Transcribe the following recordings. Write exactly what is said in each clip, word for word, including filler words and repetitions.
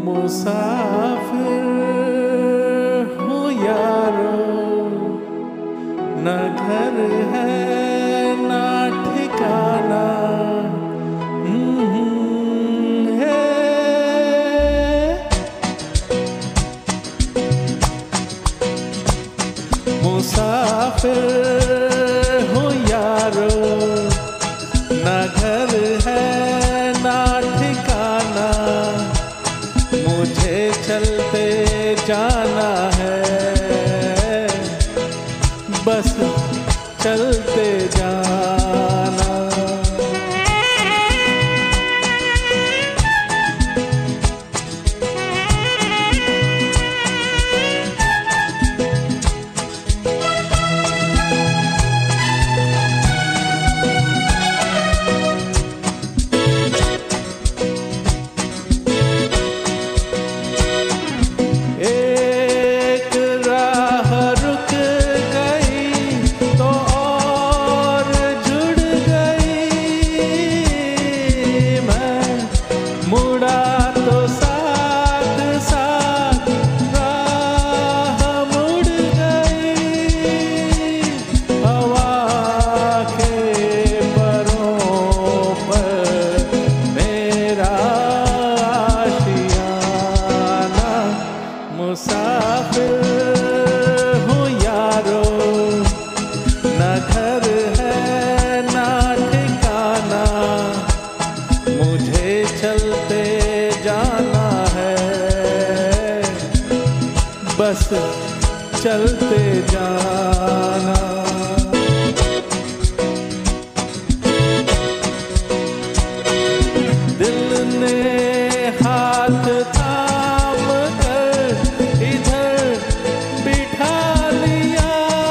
मुसाफिर हूँ यारो, न घर है न ठिकाना। है मुसाफिर हूँ यारो, न घर है न ठिकाना। मुझे चलते जाना है, बस चलते जाना। मुसाफिर हूँ यारो, न घर है न ठिकाना। मुझे चलते जाना है, बस चलते जाना। दिल ने हाथ थाम कर इधर बिठा लिया,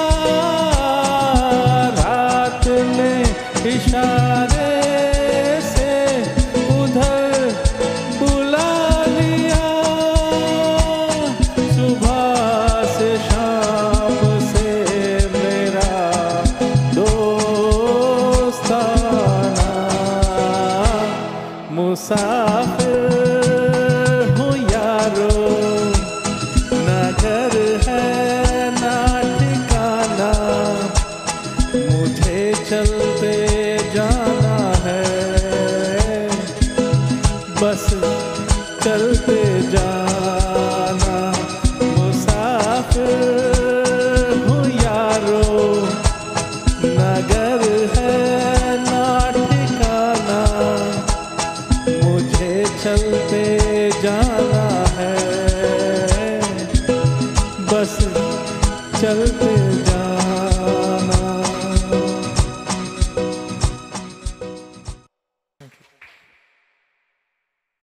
रात ने इशारे से उधर बुला लिया। सुबह से शाम से मेरा दोस्ताना। मुसाफिर हूँ यारो, न घर है न ठिकाना। मुझे चलते जाना है, बस चलते जाना। मुसाफिर हूँ यारो, न घर है न ठिकाना। मुझे चलते जाना है, बस चलते जाना।